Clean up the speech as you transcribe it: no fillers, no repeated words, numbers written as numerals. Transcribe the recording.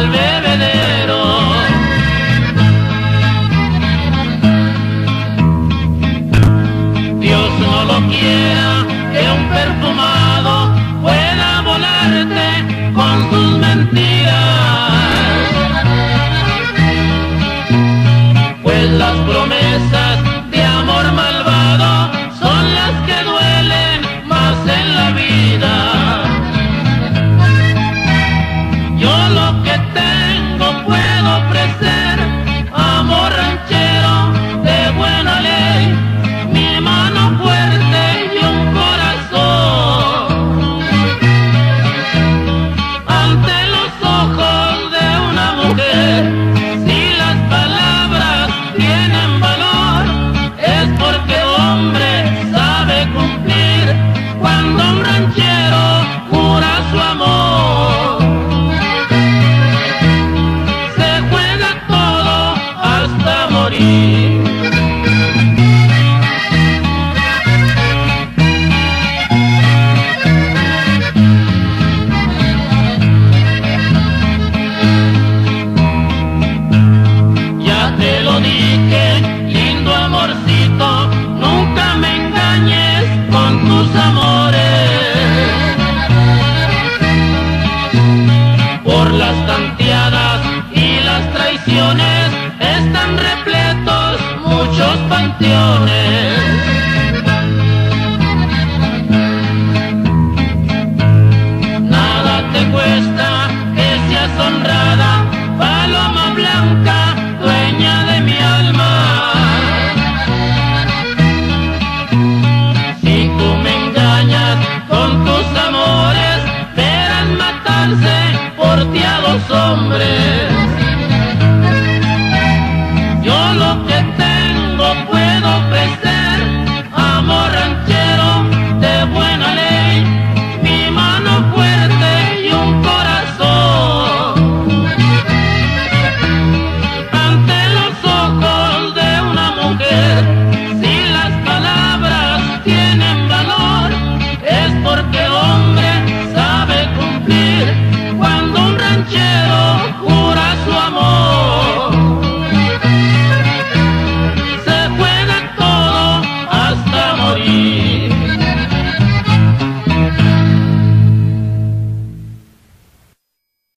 al bebedero. Dios no lo quiera que un perfumado pueda volarte con sus mentiras, pues las promesas de amor malvado son las que duelen más en la vida. Yo lo que tengo puedo ofrecer, amor ranchero de buena ley, mi mano fuerte y un corazón. Ante los ojos de una mujer, si las palabras tienen valor, es porque el hombre sabe cumplir cuando un ranchero jura su amor. Se juega todo hasta morir. Ya te lo dije, lindo amorcito, nunca me engañes con tus amores. Por las tanteadas y las traiciones están repletos muchos panteones. Nada te cuesta que seas honrada, paloma blanca, dueña de mi alma. Si tú me engañas con tus amores, verán matarse por ti a dos hombres.